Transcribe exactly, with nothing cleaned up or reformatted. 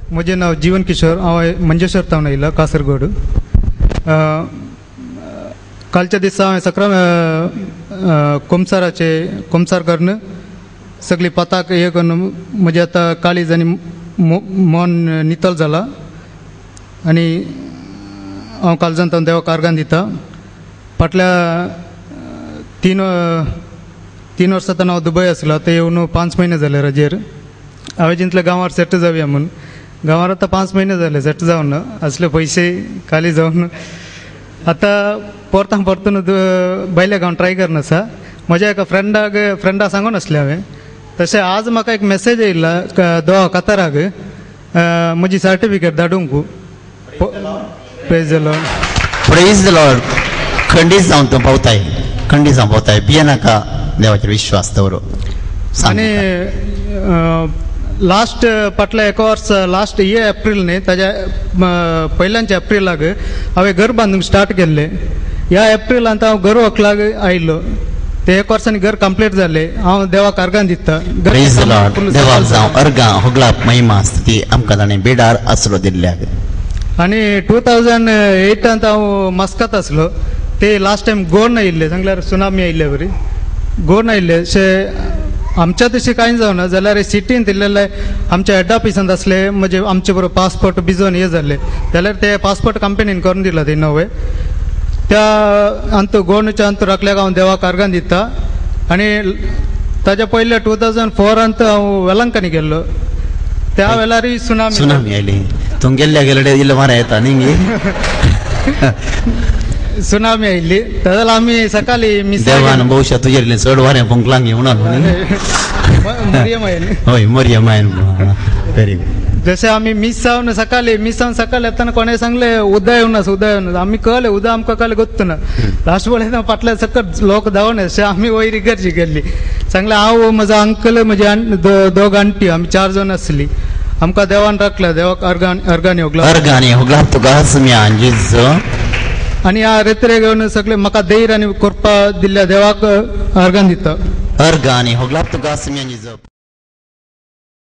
म्हजें नांव जीवन किशोर, हांव मंजेश्वर तावन येयला कासरगोड. कालच्या दिसा हांवें सक्राम कोमसाराचे कोमसार करून सगळी पताक हे करून म्हजे आतां काळीज आनी मन नितळ जाला आनी हांव काळजांत हांव देवाक आर्गां दिता. फाटल्या तीन तीन वर्सां तान हांव दुबय आसलो, आतां येवन पांच म्हयने जाले रजेर. हांवें चिंतलें गांवार सेट जावया म्हणून. गांवार आतां पांच म्हयने जाले सेट जावन असले पयशे खाली जावन आतां परतां परतून भायल्या गांवांत ट्राय करन आसा. म्हज्या एका फ्रेंडाक फ्रेंडा सांगून आसलें हांवें. तशें आज म्हाका एक मेसेज येयला दोहा कताराक म्हजी सर्टिफिकेट धाडूंक. Praise the lord. Praise the lord. खंडीत जावन तूं पावताय, खंडीत जावन पावताय. भिये नाका, देवाचेर विश्वास दवरो. आनी लास्ट फाटल्या एका वर्स लास्ट हे एप्रील न्ही ताज्या पयल्याच्या एप्रिलाक हांवें घर बांदूंक स्टार्ट केल्लें. ह्या एप्रिलांत हांव घर व्हंकलाक आयिल्लो. ते एक वर्सांनी घर कंप्लीट जालें. हांव देवाक आर्गां दिता. Praise the lord. देवाक जावं अर्गां होगलाप महिमा स्तुती आमकां ताणें बेडार आसरो दिल्ल्याक. आनी टू थावजंड एटांत हांव मस्कात आसलो. ते लास्ट टायम गोवन आयिल्ले, सांगल्यार सुनामी आयिल्ले बरी गोवन आयिल्ले. अशें आमच्या तशें कांय जावना जाल्यार सिटींत इल्लेले आमच्या हेड ऑफिसांत आसले म्हणजे आमचे बरोबर पासपोर्ट भिजोवन हे जाले जाल्यार ते पासपोर्ट कंपनीन करून दिला ते नवे. त्या अंत गोवनच्या अंत राखल्याक हांव देवाक आर्गां दिता. आनी ताच्या पयले टू थावजंड फोरांत हांव वेलंकनी गेल्लो. त्या वेळार सुनामी सुनामी आयली. तूं गेल्ल्या गेले इल्लो मारा येता न्ही. सुनामी आयिल्ली. ताका आमी सकाळी मिस देवान भविष्यात तुजेर चड वारें पंकलांक घेवन मरियम आयली. हय मरियम आयन. Very good. जशें आमी मिस जावन सकाळी मिस जावन सकाळी येताना कोणें सांगलें उदय येवन आसा उदय येवन. आमी कळलें उदय आमकां कळलें गोत्त ना. लास्ट पळयता फाटल्या सकट लोक धांवन अशें आमी वयर इगर्जी गेल्ली. सांगलें हांव म्हजो अंकल म्हजी दोग आंटी आमी चार जाण आसली. आमकां देवान राखल्या. देवाक अर्गान अर्गानी होगला अर्गानी होगला तुका सुम्या जिजो. आनी ह्या रेत्रे घेवन सगळे म्हाका धैर्य आनी कृपा दिल्ल्या देवाक आर्गां दिता. अर्गानी होगला तुका सुम्या जिजो.